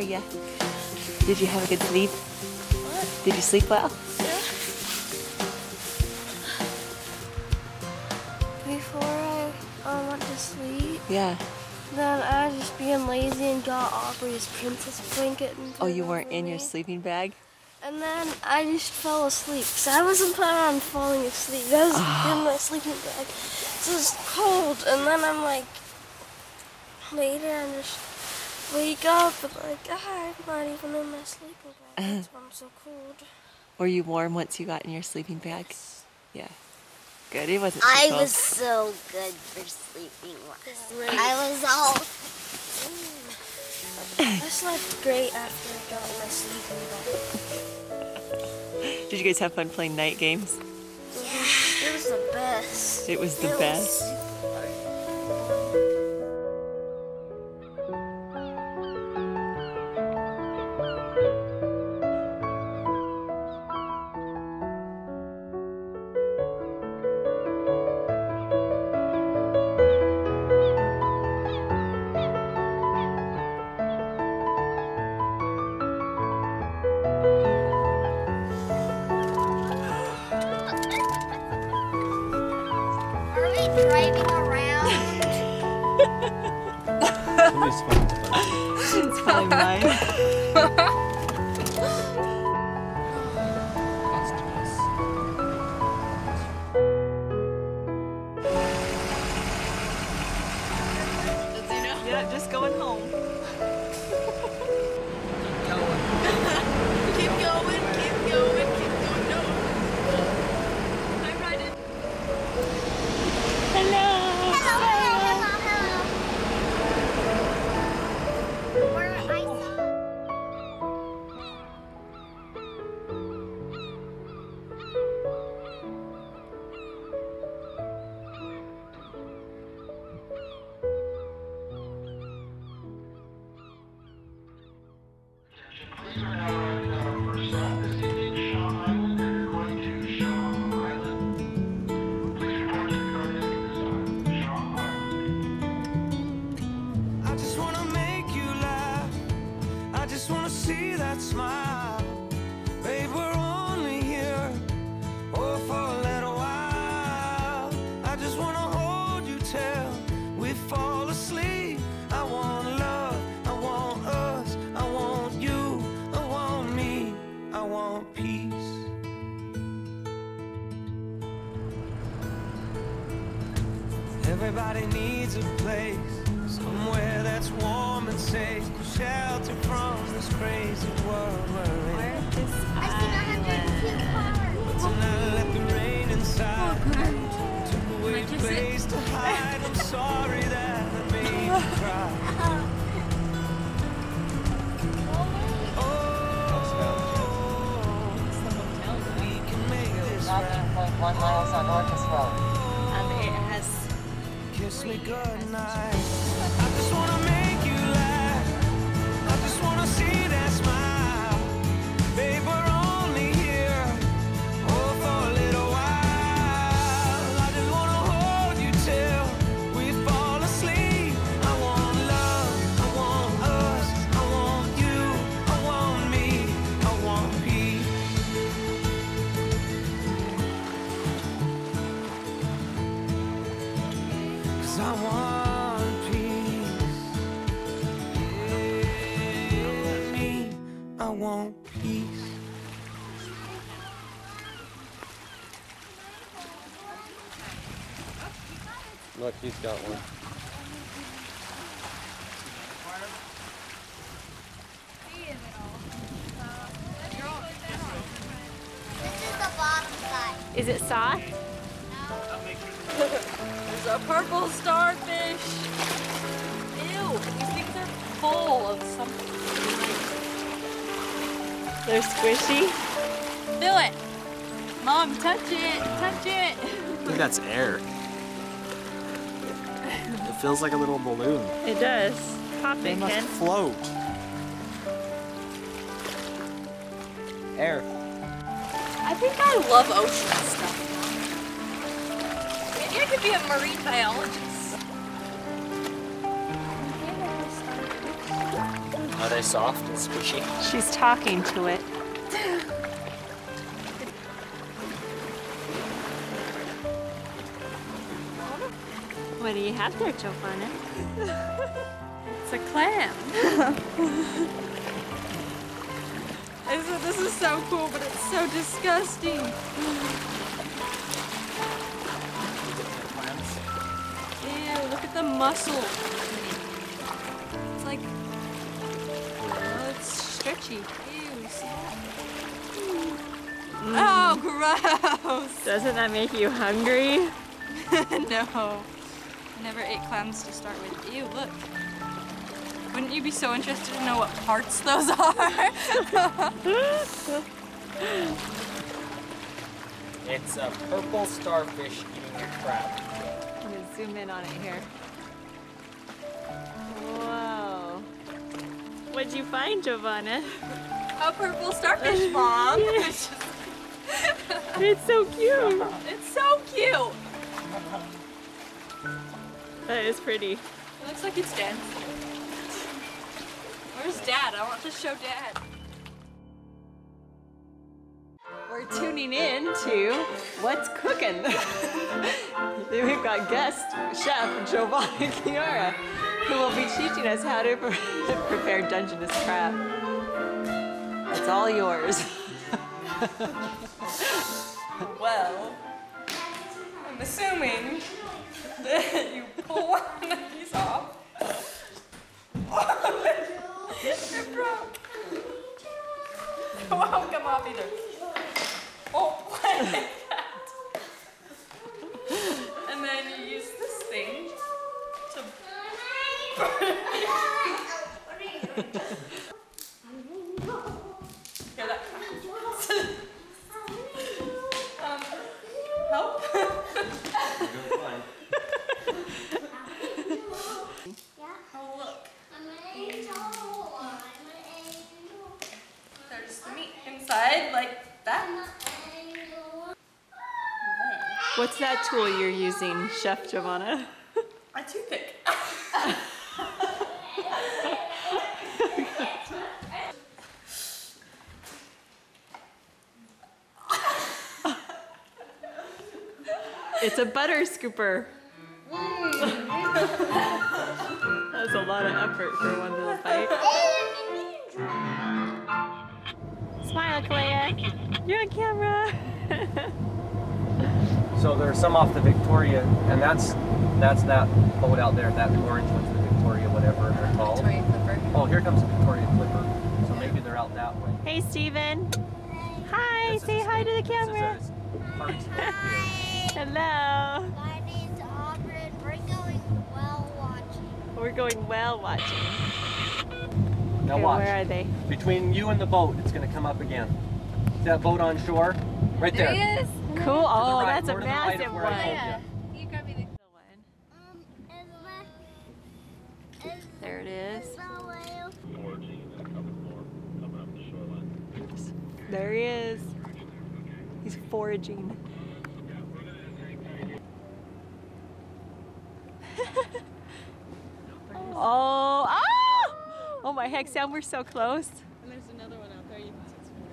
ya. Did you have a good sleep? What? Did you sleep well? Yeah. Before I went to sleep, Yeah. then I was just being lazy and got Aubrey's princess blanket and Oh, put you it weren't over in me. your sleeping bag? And then I just fell asleep because I wasn't planning on falling asleep. I was in my sleeping bag. So it's cold, and then I'm like, later I just wake up and like, I'm not even in my sleeping bag. That's why I'm so cold. Were you warm once you got in your sleeping bag? Yeah. Good. It wasn't too I cold. was so good for sleeping last night. Great. I was all... I slept great after I got in my sleeping bag. Did you guys have fun playing night games? It was the best. It was the best. Are we driving around? It's probably mine. Yeah, just going home. Keep going, keep going, keep going. No. I'm riding. I just wanna make you laugh. I just wanna see that smile. Babe, we're only here, oh, for a little while. I just wanna hold you till we fall asleep. I want love, I want us, I want you, I want me, I want peace. Everybody needs a place, somewhere that's warm and safe, shelter from this crazy world we're in. But tonight let the rain inside took away a place to hide. I'm sorry that I made you cry. Oh, we can make this right. 13.1 miles on Orcas Road. It has Kiss me goodnight. I just wanna make you laugh. I just wanna see that smile. Babe, we're only here, oh, for a little while. I just wanna hold you till we fall asleep. I want love, I want us, I want you, I want me, I want peace. 'Cause I want peace. Yeah, me, I want peace. Look, he's got one. This is the bottom side. Is it soft? There's a purple starfish. Ew, these things are full of something. They're squishy. Feel it. Mom, touch it. Touch it. I think that's air. It feels like a little balloon. It does. Pop They it, must Ken. float. Air. I think I love ocean stuff. Maybe I could be a marine biologist. Are they soft and squishy? She's talking to it. What do you have there, Giovanna? It's a clam. I said, this is so cool, but it's so disgusting. Ew, look at the muscle. It's like, oh, it's stretchy. Ew, you see that? Oh, gross. Doesn't that make you hungry? No. I never ate clams to start with. Ew, look. Wouldn't you be so interested to know what parts those are? It's a purple starfish eating a crab. I'm gonna zoom in on it here. Whoa. What'd you find, Giovanna? A purple starfish, Mom. It's so cute. It's so cute. That is pretty. It looks like it's dancing. Where's Dad? I want to show Dad. We're tuning in to What's Cooking. We've got guest chef Giovanna Chiara, who will be teaching us how to prepare Dungeness crab. It's all yours. Well, I'm assuming that you pull one of these off. It broke. It won't come off either. Oh, like that. And then you use this thing to Hear that? Help? Oh, look. There's the meat inside, like that. What's that tool you're using, Chef Giovanna? A toothpick. It's a butter scooper. That's a lot of effort for one little bite. Smile, Kalea. You're on camera. So there's some off the Victoria, and that's that boat out there. That orange one's the Victoria, whatever they're called. Victoria Clipper. Oh, here comes the Victoria Clipper. So maybe they're out that way. Hey, Steven. Hi, say hi to the camera. Hello. My name's Aubrey. We're going whale watching. We're going whale watching. Now Okay, watch. where are they? Between you and the boat, it's going to come up again. See that boat on shore? Right there. There he is. Cool. Oh, right, that's a more to the right of massive where I told one. you. You got me the There it is. There he is. He's foraging. Oh, ah! Oh my heck, Sam, we're so close. And there's another one out there you can see.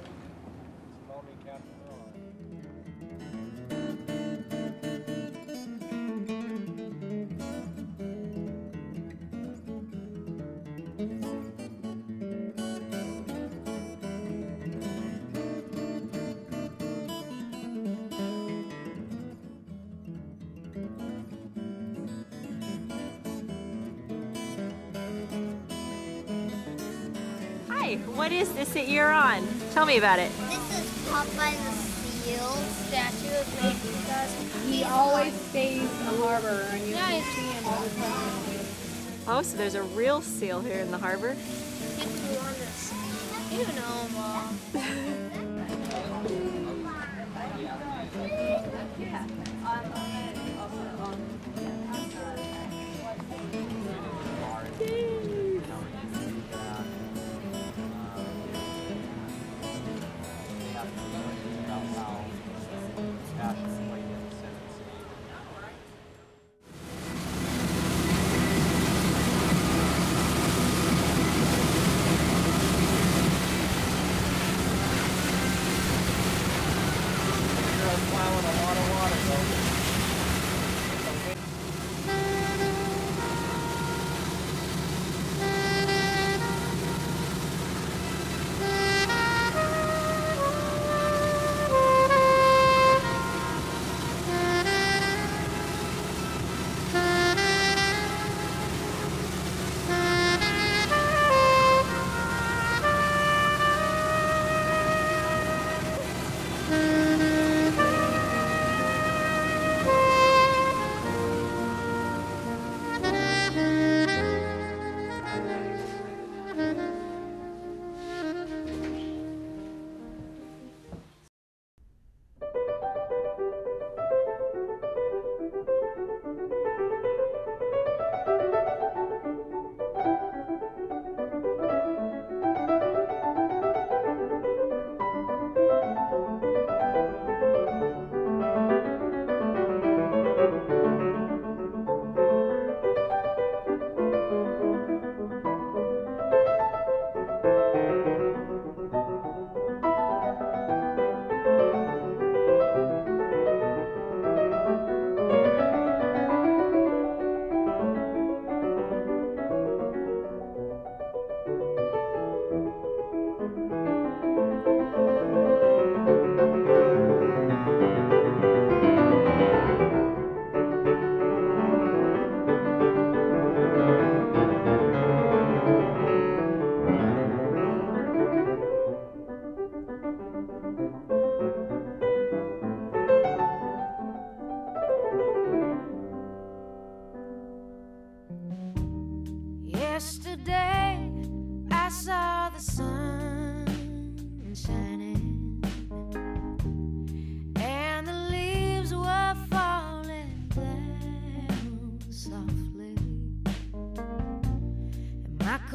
Hi, what is this that you're on? Tell me about it. This is Popeye the Seal statue of made because He always stays in the harbor, and you Yeah, can it's- see him all the time. Oh, so there's a real seal here in the harbor. people want this. You know, Mom.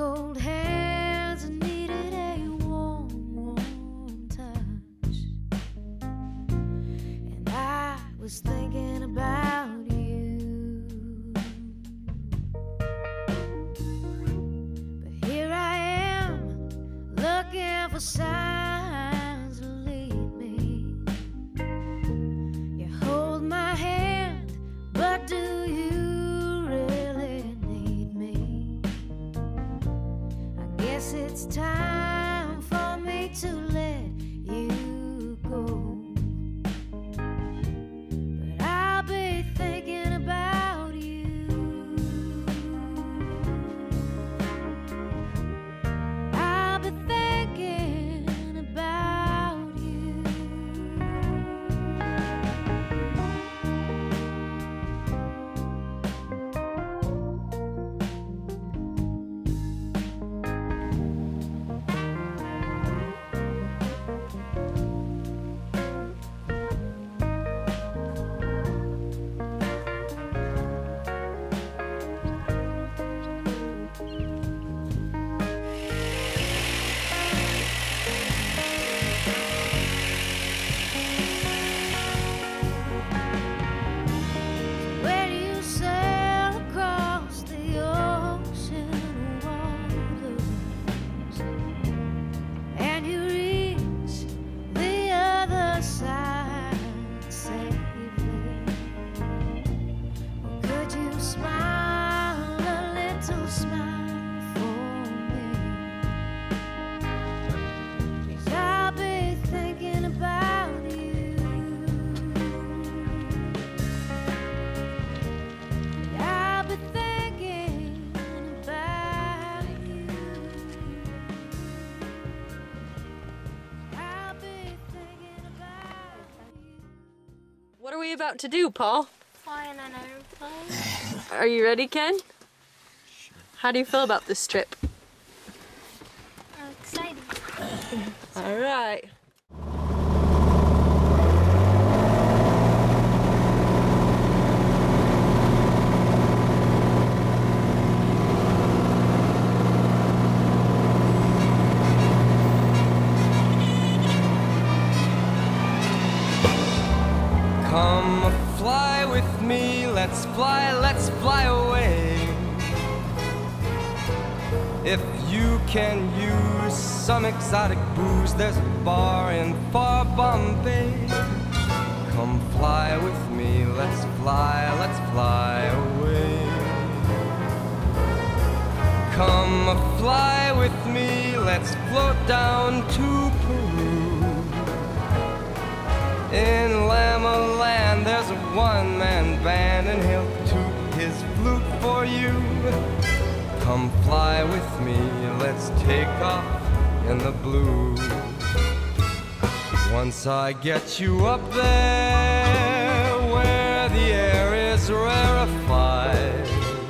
cold hands needed a warm, warm touch. And I was thinking about you. But here I am, looking for signs to lead me. You hold my hand, but do you really need me? I guess it's time for me to let you go. But I'll be thinking about you. I'll be thinking about you. Where do you sail across the ocean waters, and you reach the other side safely? Or could you smile a little smile for me? 'Cause I'll be thinking about you. I'll be thinking about you. I'll be thinking about you. What are we about to do, Paul? Fly in an airplane. Are you ready, Ken? How do you feel about this trip? I'm excited. All right. Come fly with me, let's fly away. If you can use some exotic booze, there's a bar in far Bombay. Come fly with me, let's fly away. Come fly with me, let's float down to Peru. In Lama Land, there's a one-man band, and he'll toot his flute for you. Come fly with me, let's take off in the blue. Once I get you up there, where the air is rarefied,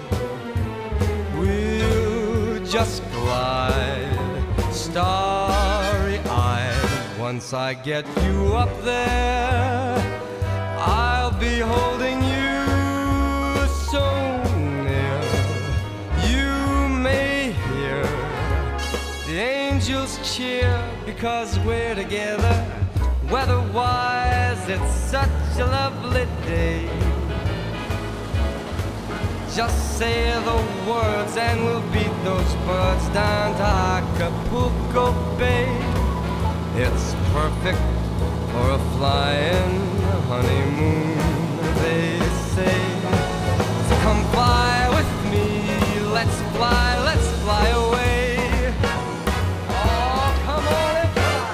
we'll just glide, starry-eyed. Once I get you up there, I'll be holding you so near. You may hear the angels cheer because we're together. Weather-wise, it's such a lovely day. Just say the words and we'll beat those birds down to Acapulco Bay. It's perfect for a flying honeymoon, they say. So come fly with me, let's fly away. Oh, come on and fly.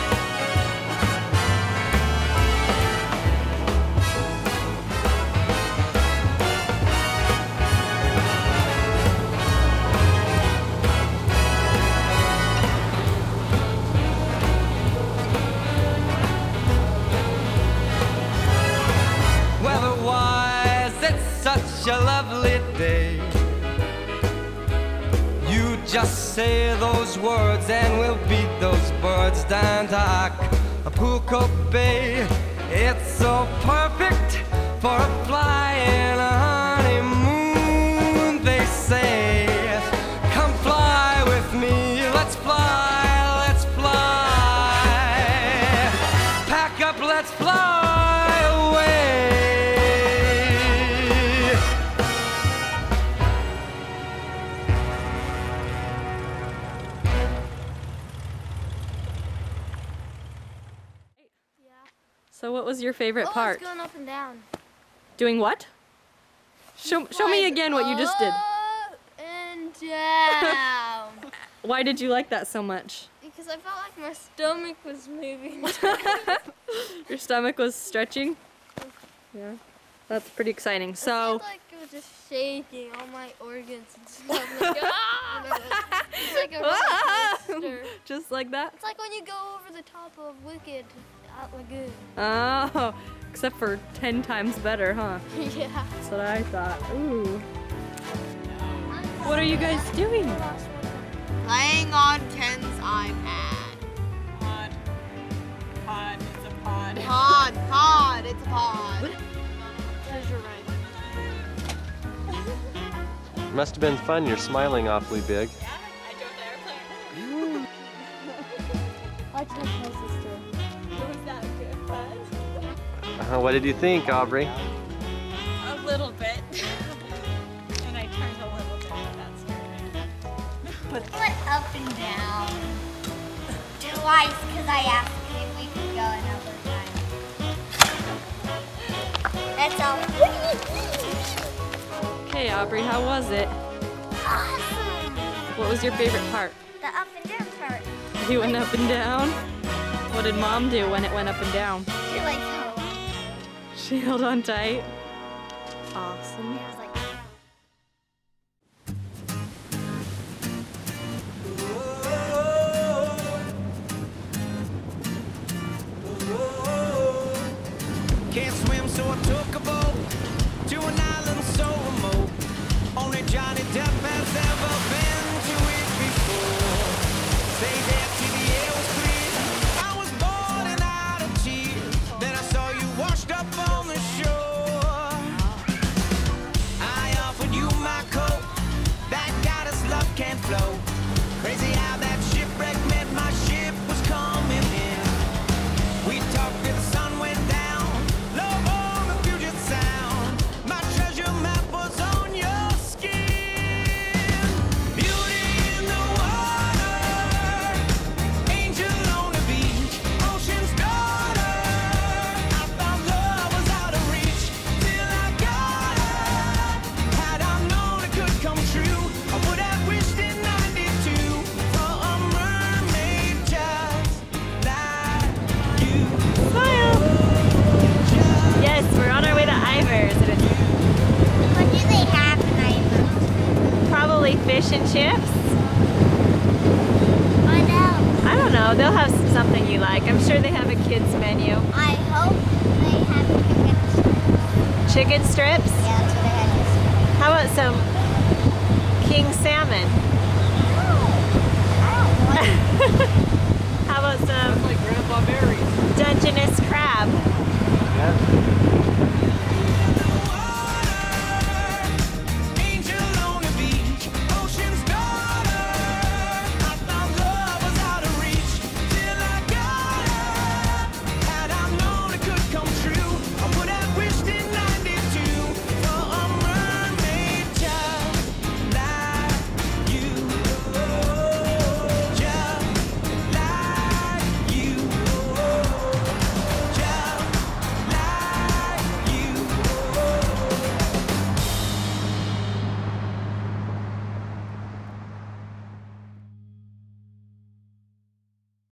Weather-wise, it's such a lovely day. You just say those words and we'll beat those birds down to Acapulco Bay. It's so perfect for a flying honeymoon, they say. Come fly what was your favorite part? It's going up and down. Doing what? Show me again what you just did. Up and down. Why did you like that so much? Because I felt like my stomach was moving. Your stomach was stretching? Yeah. That's pretty exciting. I So, felt like it was just shaking all my organs and stuff. Like, ah! It's like a roller coaster. just like that? It's like when you go over the top of Wicked at Lagoon. Oh, except for 10 times better, huh? Yeah. That's what I thought. Ooh. What are you guys doing? Playing on Ken's iPad. Pod. It's a pod. Pod. It's a pod. Treasure right. Must have been fun. You're smiling awfully big. Yeah, I drove the airplane. I told my sister. Was that good fun? What did you think, Aubrey? A little bit. And I turned a little bit, but that's good. Went up and down. Twice, because I asked if we could go another time. That's all. Okay, Aubrey, how was it? Awesome! What was your favorite part? The up and down part. You went up and down? What did Mom do when it went up and down? She like held. She held on tight. Awesome. It was like. Can't swim, so I took a boat to an island so remote. Only Johnny Depp has ever been to it before. Say that till the air was clear. I was boiling out of tears. Then I saw you washed up on the shore. I offered you my coat. That goddess love can't flow. Crazy how that shipwreck meant my ship was coming in. We talked till the sun went down. Love on the Puget Sound. My treasure map was on your skin. Beauty in the water. Angel on the beach. Ocean's daughter. I thought love was out of reach. Till I got her. Had I known it could come true, I would have wished in 92 for a mermaid just like you. Yes, we're on our way to Ivar's. And it's What do they have tonight? probably fish and chips. I know. I don't know. They'll have something you like. I'm sure they have a kids menu. I hope they have chicken strips. Chicken strips. Yeah, that's what I had yesterday. How about some king salmon? I don't want How about some Like Grandpa Barry's. Dungeness crab? Yeah.